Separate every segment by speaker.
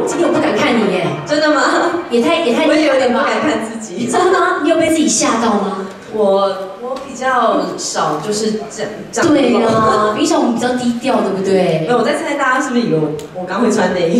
Speaker 1: 今天我不敢看你耶，
Speaker 2: 真的吗？
Speaker 1: 也太
Speaker 2: 我也有点不
Speaker 1: 吧？
Speaker 2: 敢看自己。
Speaker 1: 真的吗？你有被自己吓到吗？
Speaker 2: 我比较少，就是这样。
Speaker 1: 对啊，平常我们比较低调，对不对？
Speaker 2: 没有，我在猜大家是不是以为我刚会穿内衣？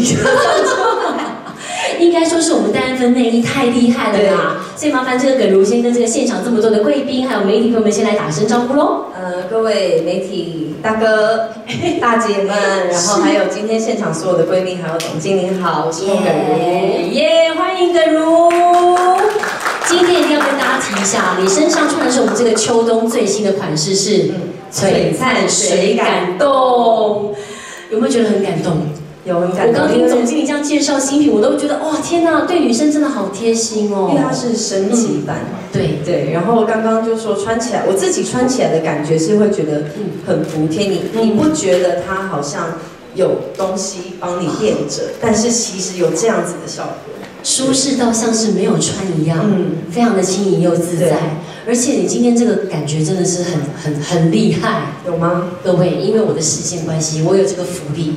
Speaker 1: 应该说是我们戴安芬内衣太厉害了啦，所以麻烦这个耿如先跟这个现场这么多的贵宾还有媒体朋友们先来打声招呼喽。
Speaker 2: 各位媒体大哥、大姐们，然后还有今天现场所有的贵宾还有总经理好，我是孟耿如，
Speaker 1: 耶，欢迎耿如。今天一定要跟大家提一下，你身上穿的是我们这个秋冬最新的款式是璀璨水感动，有没有觉得很感动？
Speaker 2: 有很感动。
Speaker 1: 我刚听总经理这样介绍新品，我都觉得哇天哪，对女生真的好贴心哦。
Speaker 2: 因为它是升级版，对。然后刚刚就说穿起来，我自己穿起来的感觉是会觉得很服帖。你不觉得它好像有东西帮你垫着，但是其实有这样子的效果。
Speaker 1: 舒适到像是没有穿一样，非常的轻盈又自在，而且你今天这个感觉真的是很厉害，
Speaker 2: 有吗？
Speaker 1: 各位，因为我的视线关系，我有这个福利，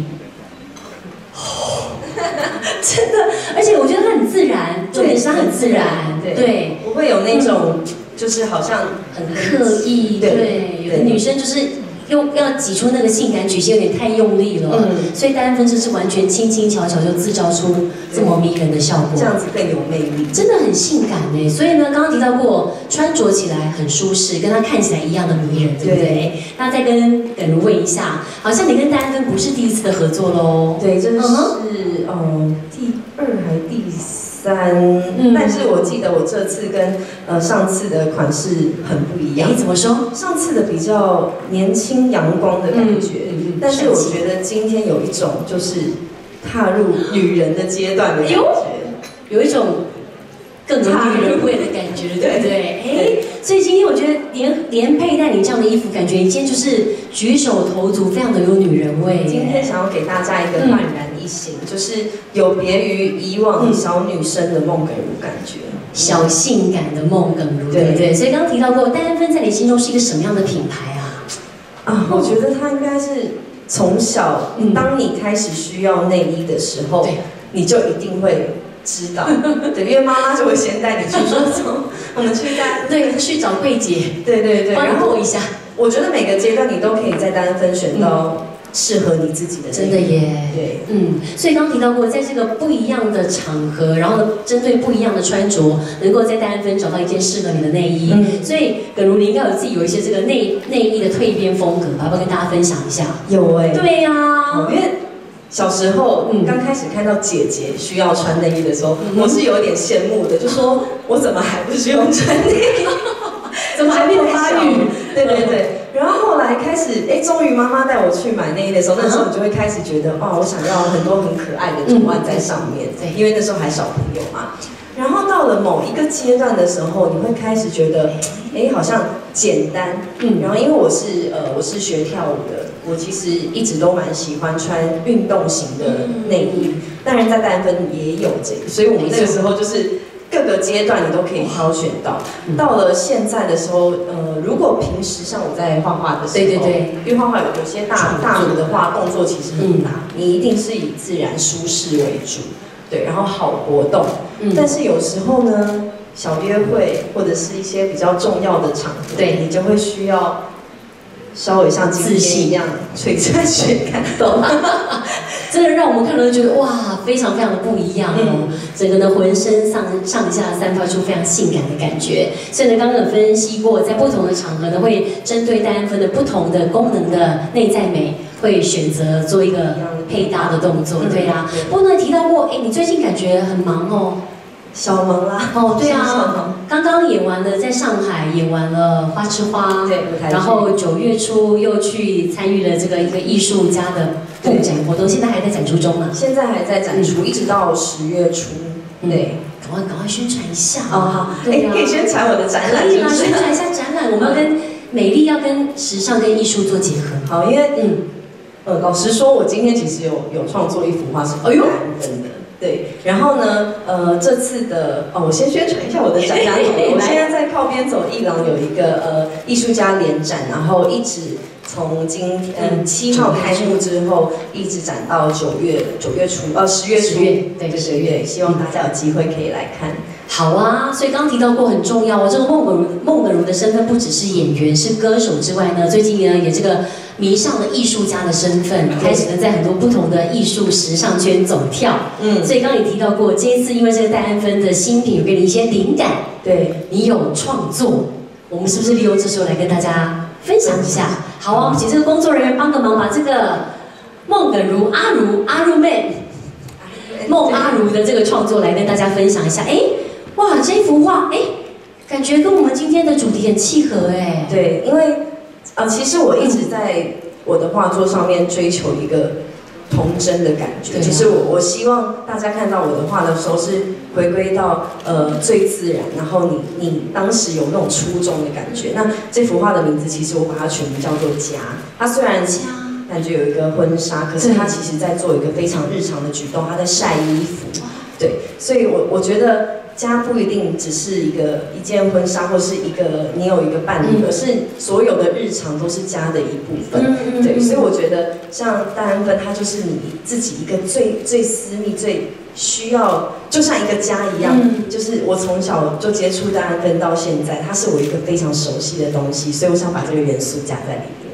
Speaker 1: 真的，而且我觉得它很自然，重点是它很自然，对，
Speaker 2: 不会有那种就是好像
Speaker 1: 很刻意，对，有的女生就是。又要挤出那个性感曲线，有点太用力了，所以戴安芬这是完全轻轻巧巧就制造出这么迷人的效果，
Speaker 2: 这样子更有魅力，
Speaker 1: 真的很性感哎。所以呢，刚刚提到过，穿着起来很舒适，跟它看起来一样的迷人，对不对？那再跟耿如问一下，好像你跟戴安芬不是第一次的合作喽？
Speaker 2: 对，这是第2还第3，但是我记得我这次跟上次的款式很不一样。
Speaker 1: 怎么说？
Speaker 2: 上次的比较年轻阳光的感觉，但是我觉得今天有一种就是踏入女人的阶段的感觉，
Speaker 1: 有一种更有女人味的感觉，对不对？所以今天我觉得连佩戴你这样的衣服，感觉你今天就是举手投足非常的有女人味。
Speaker 2: 今天想要给大家一个焕然一新，就是有别于以往小女生的孟耿如感觉，
Speaker 1: 小性感的孟耿如，对不对？所以刚刚提到过，戴安芬在你心中是一个什么样的品牌啊？
Speaker 2: 我觉得它应该是从小，当你开始需要内衣的时候，你就一定会知道，对，因为妈妈就会先带你去说走，我们去
Speaker 1: 去找柜姐，
Speaker 2: 对，
Speaker 1: 帮你过一下。
Speaker 2: 我觉得每个阶段你都可以在戴安芬选到适合你自己的，
Speaker 1: 真的耶，
Speaker 2: 对，
Speaker 1: 所以刚刚提到过，在这个不一样的场合，然后呢，针对不一样的穿着，能够在戴安芬找到一件适合你的内衣。所以耿如，你应该有自己有一些这个内衣的蜕变风格，要不要跟大家分享一下？
Speaker 2: 有
Speaker 1: 对呀，
Speaker 2: 因为小时候刚开始看到姐姐需要穿内衣的时候，我是有点羡慕的，就说我怎么还不需要穿内衣？
Speaker 1: 怎么还没有发育？
Speaker 2: 对。然后后来开始，终于妈妈带我去买内衣的时候，那时候你就会开始觉得，我想要很多很可爱的图案在上面，因为那时候还小朋友嘛。然后到了某一个阶段的时候，你会开始觉得，好像简单。然后因为我是学跳舞的，我其实一直都蛮喜欢穿运动型的内衣，当然在戴安芬也有这个，所以我们那个时候就是各个阶段你都可以挑选到。到了现在的时候，如果平时像我在画画的时候，对，因为画画有些大幅的画动作其实很大，你一定是以自然舒适为主，对，然后好活动。但是有时候呢，小约会或者是一些比较重要的场合，对，你就会需要稍微像今天一样璀璨水感动。
Speaker 1: 真的让我们看了觉得哇，非常非常的不一样哦。整个呢浑身上下散发出非常性感的感觉。所以呢，刚刚有分析过，在不同的场合呢，会针对戴安芬的不同的功能的内在美，会选择做一个配搭的动作。对啊。不过呢，提到过，你最近感觉很忙哦。
Speaker 2: 小忙啦，
Speaker 1: 对啊，刚刚演完了，在上海演完了花痴花，
Speaker 2: 对，
Speaker 1: 然后9月初又去参与了这个一个艺术家的布展活动，现在还在展出中嘛？
Speaker 2: 现在还在展出，一直到10月初，对，
Speaker 1: 赶快宣传一下
Speaker 2: 好，可以宣传我的展览，
Speaker 1: 可以啦，宣传一下展览，我们要跟美丽要跟时尚跟艺术做结合，
Speaker 2: 好，因为老实说，我今天其实有创作一幅画是戴安芬的。 对，然后呢，这次的我先宣传一下我的展览好了。我现在在靠边走艺廊有一个艺术家联展，然后一直从7号开幕之后，一直展到9月初10月初，
Speaker 1: 对
Speaker 2: 10月，希望大家有机会可以来看。
Speaker 1: 好啊，所以刚提到过很重要哦，这个孟耿如的身份不只是演员、是歌手之外呢，最近呢也这个迷上了艺术家的身份，开始呢在很多不同的艺术时尚圈走跳。所以刚刚也提到过，这一次因为这个戴安芬的新品有给你一些灵感，
Speaker 2: 对你
Speaker 1: 有创作，我们是不是利用这时候来跟大家分享一下？好啊，我们请这个工作人员帮个忙，把这个孟耿如阿如妹孟阿如的这个创作来跟大家分享一下。哇，这幅画，感觉跟我们今天的主题很契合哎。
Speaker 2: 对，因为其实我一直在我的画作上面追求一个童真的感觉，就是我希望大家看到我的画的时候是回归到最自然，然后你当时有那种初衷的感觉。那这幅画的名字其实我把它取名叫做家，它虽然感觉有一个婚纱，可是它其实在做一个非常日常的举动，它在晒衣服。对，所以我觉得。家不一定只是一件婚纱，或是你有一个伴侣，而是所有的日常都是家的一部分。对，所以我觉得像戴安芬，它就是你自己一个最私密、最需要，就像一个家一样。就是我从小就接触戴安芬到现在，它是我一个非常熟悉的东西，所以我想把这个元素加在里面。